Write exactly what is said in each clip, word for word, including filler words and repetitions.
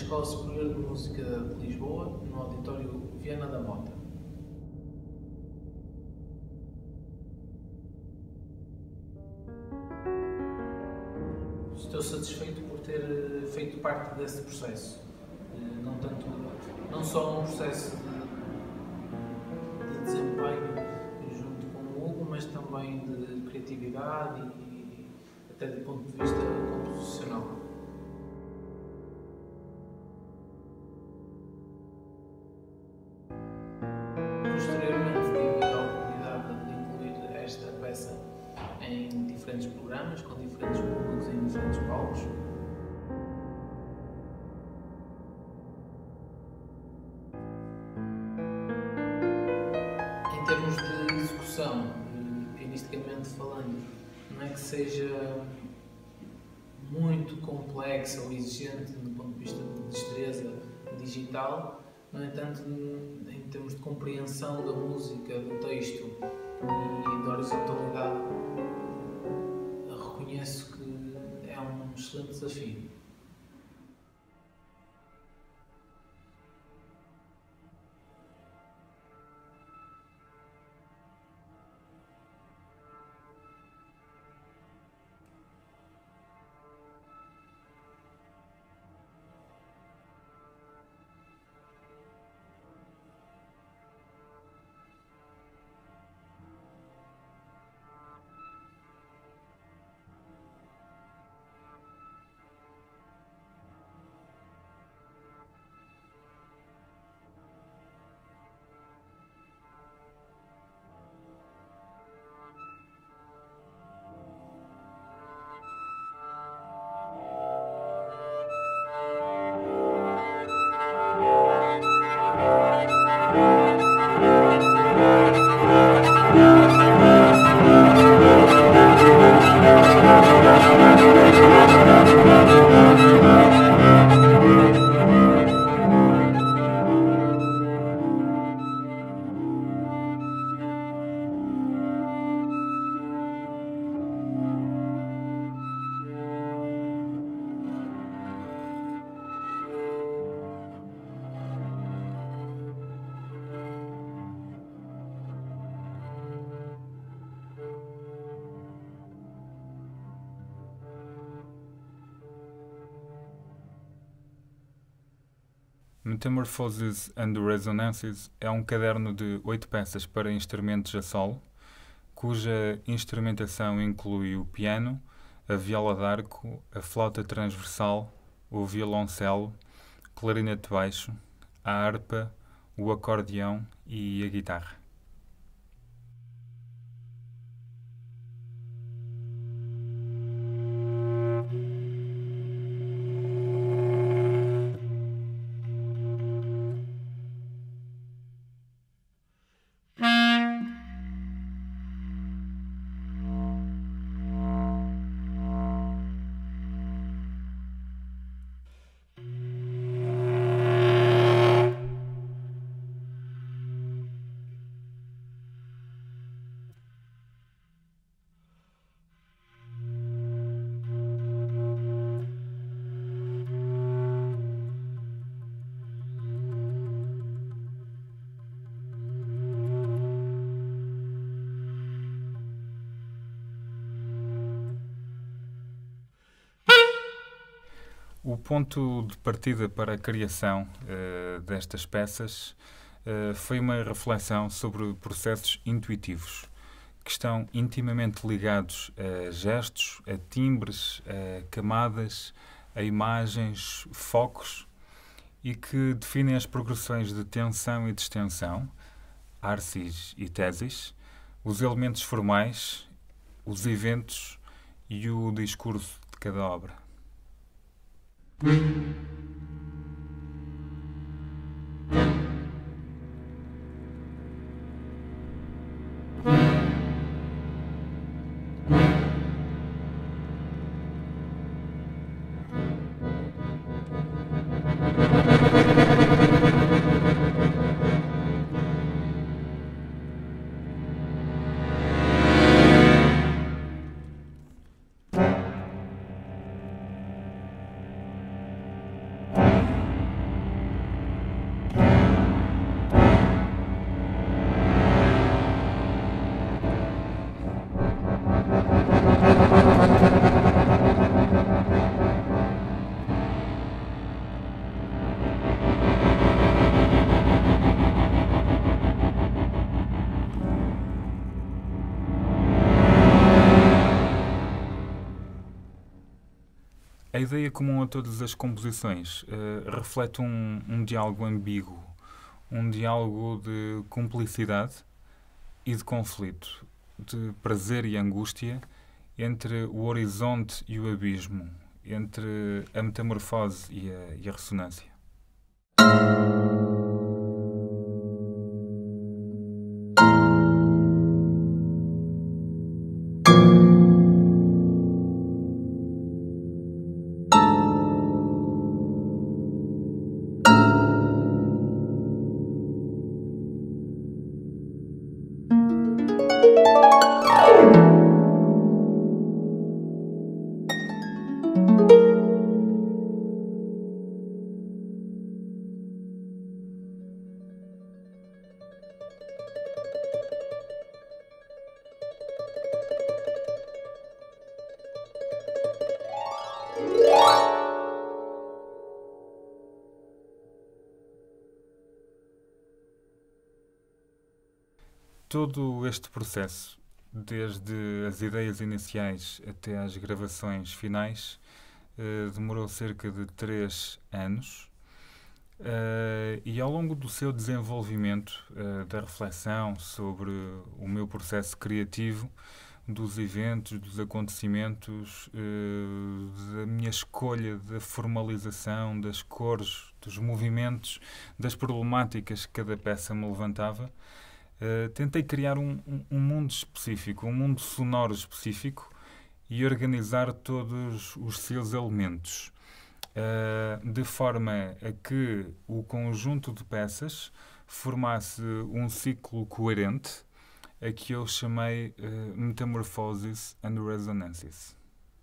Escola Superior de Música de Lisboa, no Auditório Viana da Mota. Estou satisfeito por ter feito parte desse processo, não, tanto, não só um processo de, de desempenho junto com o Hugo, mas também de criatividade e até do ponto de vista composicional. Posteriormente tive a oportunidade de incluir esta peça em diferentes programas, com diferentes públicos em diferentes palcos. Em termos de execução, pianisticamente falando, não é que seja muito complexa ou exigente do ponto de vista de destreza digital. No entanto, em termos de compreensão da música, do texto e da horizontalidade, reconheço que é um excelente desafio. Metamorphoses and Resonances é um caderno de oito peças para instrumentos a solo, cuja instrumentação inclui o piano, a viola d'arco, a flauta transversal, o violoncelo, clarinete baixo, a harpa, o acordeão e a guitarra. O ponto de partida para a criação uh, destas peças uh, foi uma reflexão sobre processos intuitivos que estão intimamente ligados a gestos, a timbres, a camadas, a imagens, focos e que definem as progressões de tensão e distensão, arsis e tesis, os elementos formais, os eventos e o discurso de cada obra. ideia comum a todas as composições uh, reflete um, um diálogo ambíguo, um diálogo de cumplicidade e de conflito, de prazer e angústia, entre o horizonte e o abismo, entre a metamorfose e a, e a ressonância. Todo este processo, desde as ideias iniciais até às gravações finais, eh, demorou cerca de três anos. Uh, e ao longo do seu desenvolvimento, uh, da reflexão sobre o meu processo criativo, dos eventos, dos acontecimentos, uh, da minha escolha da formalização, das cores, dos movimentos, das problemáticas que cada peça me levantava, uh, tentei criar um, um, um mundo específico, um mundo sonoro específico e organizar todos os seus elementos. Uh, de forma a que o conjunto de peças formasse um ciclo coerente, a que eu chamei uh, Metamorphoses and Resonances.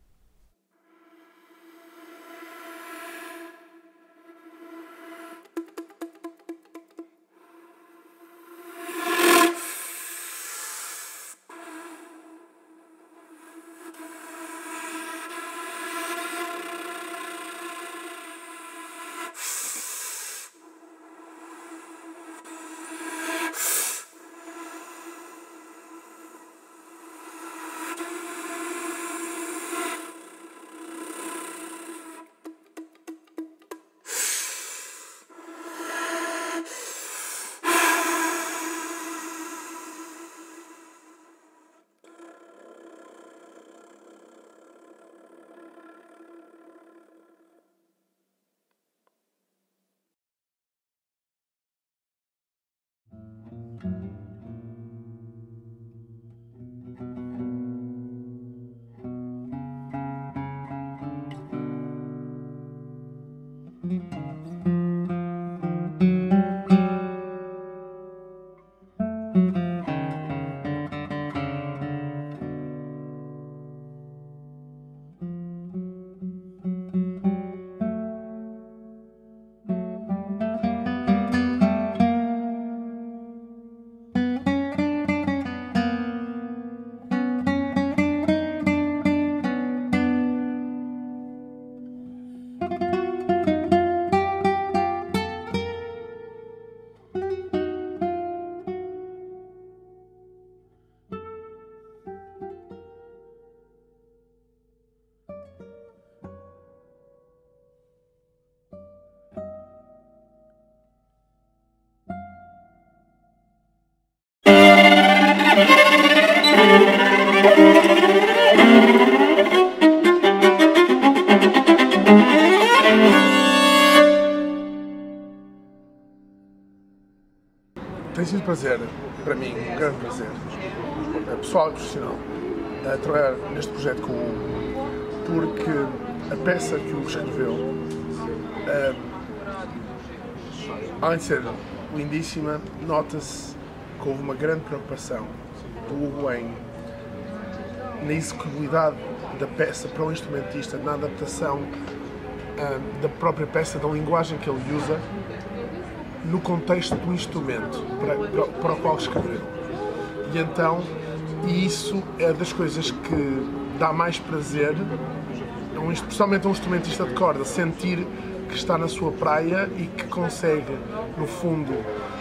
Tem sido prazer, para mim, um grande prazer, pessoal e profissional, a trabalhar neste projeto com o Hugo, porque a peça que o Hugo escreveu, uh, além de ser lindíssima, nota-se que houve uma grande preocupação do Hugo em, na execuibilidade da peça para o instrumentista, na adaptação uh, da própria peça, da linguagem que ele usa, no contexto do instrumento para, para, para o qual escreveu. E então, e isso é das coisas que dá mais prazer, um, especialmente a um instrumentista de corda, sentir que está na sua praia e que consegue, no fundo,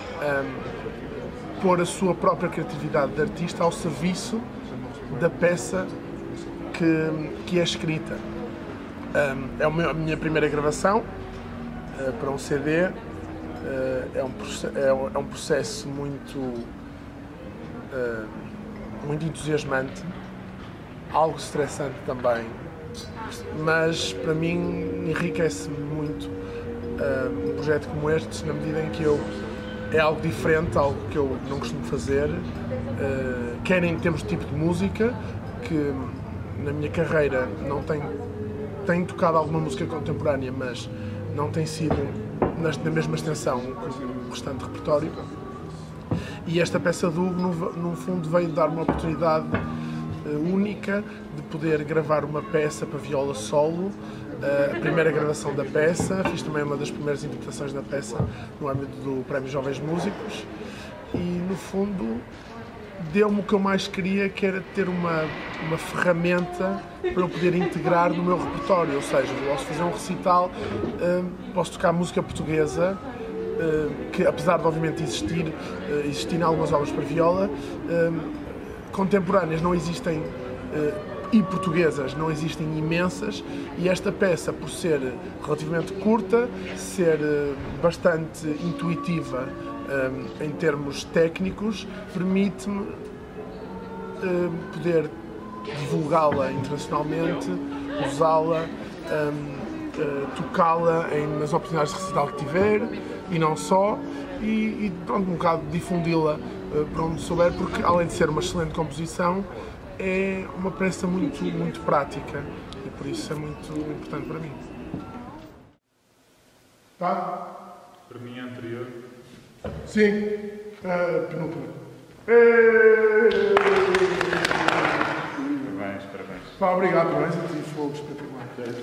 um, pôr a sua própria criatividade de artista ao serviço da peça que, que é escrita. Um, é a minha primeira gravação uh, para um C D. Uh, é, um, é, um, é um processo muito, uh, muito entusiasmante, algo estressante também, mas para mim enriquece muito uh, um projeto como este, na medida em que eu é algo diferente, algo que eu não costumo fazer, uh, quer em termos de tipo de música, que na minha carreira não tenho, tenho tocado alguma música contemporânea, mas não tem sido na mesma extensão que o restante repertório. E esta peça do Hugo, no, no fundo, veio dar uma oportunidade uh, única de poder gravar uma peça para viola solo, uh, a primeira gravação da peça. Fiz também uma das primeiras interpretações da peça no âmbito do Prémio Jovens Músicos e, no fundo, deu-me o que eu mais queria, que era ter uma, uma ferramenta para eu poder integrar no meu repertório, ou seja, eu posso fazer um recital, uh, posso tocar música portuguesa, uh, que apesar de obviamente existir, uh, existirem algumas obras para viola, uh, contemporâneas não existem, uh, e portuguesas não existem imensas, e esta peça, por ser relativamente curta, ser uh, bastante intuitiva, Um, em termos técnicos, permite-me uh, poder divulgá-la internacionalmente, usá-la, um, uh, tocá-la nas oportunidades de recital que tiver, e não só, e, e pronto, um bocado difundi-la uh, para onde souber, porque além de ser uma excelente composição, é uma peça muito, muito prática, e por isso é muito importante para mim. Tá? Para mim é anterior. Sim, uh, penúltima. Parabéns, parabéns. Pá, obrigado, parabéns a ti, fogo espetacular.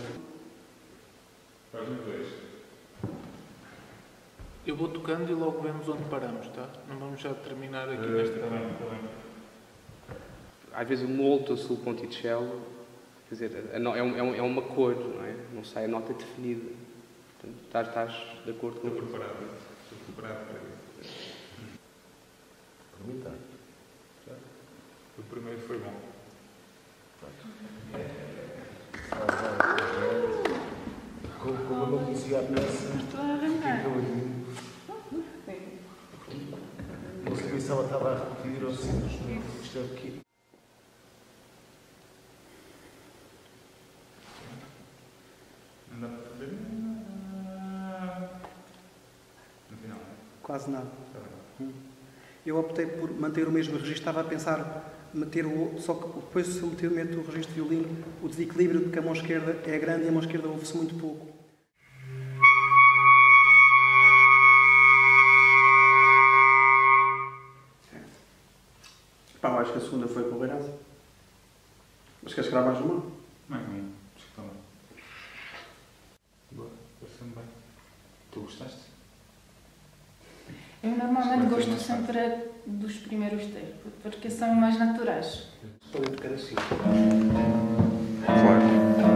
Faz-me dois. Eu vou tocando e logo vemos onde paramos, tá? Não vamos já terminar aqui uh, nesta... Está bem, está bem. Às vezes molto sul ponticello, quer dizer, é, um, é uma cor, não é? Não sai a nota definida. Portanto, estás, estás de acordo com... Estou preparado. Estou preparado para isso. Para mim está. O primeiro foi bom. Como, como eu não conhecia a peça, Estou a arrancar. não sabia se ela estava a repetir ou simplesmente isto é o quê? Não dá para fazer? No final. Quase nada. Está bem. Eu optei por manter o mesmo registro, estava a pensar meter o só que depois se eu meter, meto o registro de violino, o desequilíbrio de que a mão esquerda é grande e a mão esquerda ouve-se muito pouco. Pá, eu acho que a segunda foi para o Beiraça. Mas queres gravar mais uma? Mais um. Desculpa lá. Boa. Parece-me bem. Tu gostaste? Eu normalmente gosto sempre dos primeiros textos, porque são mais naturais. Podem tocar assim. Claro.